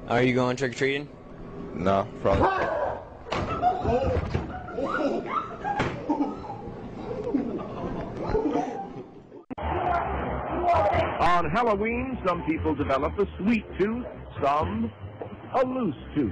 Are you going trick-or-treating? No, probably. On Halloween, some people develop a sweet tooth, some a loose tooth.